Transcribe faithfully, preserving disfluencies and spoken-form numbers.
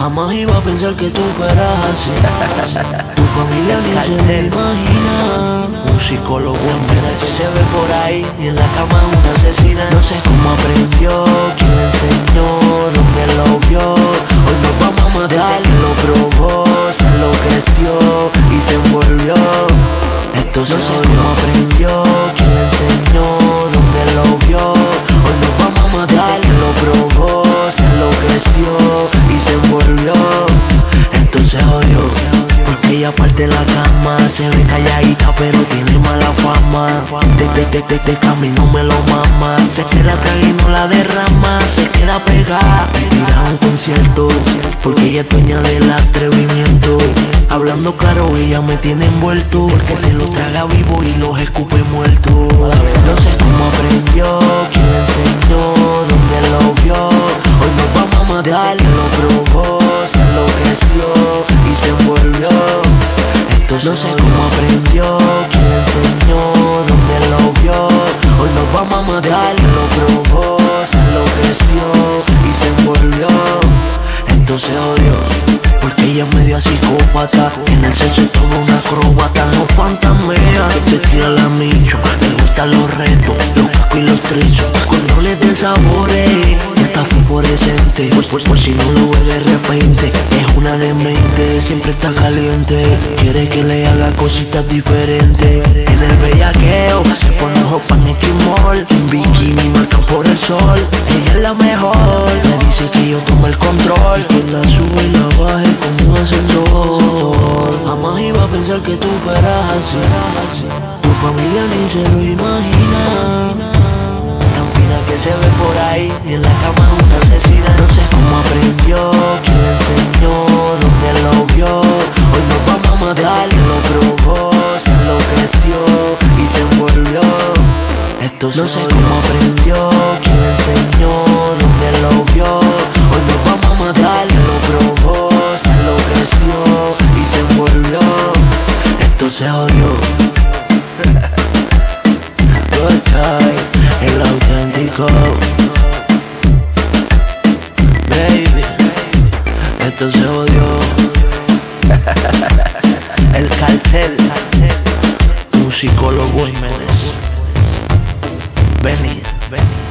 Jamás iba a pensar que tú fueras así. Tu familia ni se lo imagina. Un psicólogo en pena que se ve por ahí y en la cama una asesina. No sé cómo aprendió, quién le enseñó, dónde lo vio. Hoy nos vamos a matar, lo probó, se enloqueció y se envolvió. Esto no sé cómo aprendió, quién le enseñó, dónde lo vio. Hoy nos vamos a matar, lo probó, se enloqueció y se envolvió. Esto se jodió, porque ella parte la cama. Se ve calladita pero tiene mala fama. Desde de, de, de camino me lo mama. Se, se la traga y no la derrama. Se queda pegada, tira a un concierto, porque ella es dueña del atrevimiento. Hablando claro, ella me tiene envuelto, porque se lo traga vivo y los escupe muertos. No sé cómo aprendió, quién le enseñó, dónde lo vio. Hoy nos vamos a matar, lo probó, se enloqueció y se envolvió. No sé cómo aprendió, quién le enseñó, dónde lo vio. Hoy nos vamos a matar, lo probó, se enloqueció y se envolvió. Esto se odió, porque ella es media psicópata. En el sexo es toda una acróbata, no fantasmea. Se tira la micho, le gustan los retos, los cascos y los trizos, controles de sabores y hasta fosforescente. Pues, pues, pues si no lo ve de repente, es una demente, siempre está caliente. Quiere que le haga cositas diferentes. En el bellaqueo se pone ropa en esquimol, un bikini marca por el sol. Ella es la mejor, me dice que yo tomo el control, que la sube y la baje como un ascensor. Jamás iba a pensar que tú fueras así. Tu familia ni se lo imagina. Tan fina que se ve por ahí y en la cama una asesina. No sé cómo aprendió, quién le enseñó, dónde lo vio. Hoy nos vamos a matar, lo probó, se enloqueció y se envolvió. Esto no sé cómo aprendió, quién le enseñó, dónde lo vio. Hoy nos vamos a matar, lo probó, se enloqueció y se envolvió. Esto se jodió. Good time, el auténtico. Baby, esto se jodió. El cartel, un psicólogo Jiménez. Vení, vení.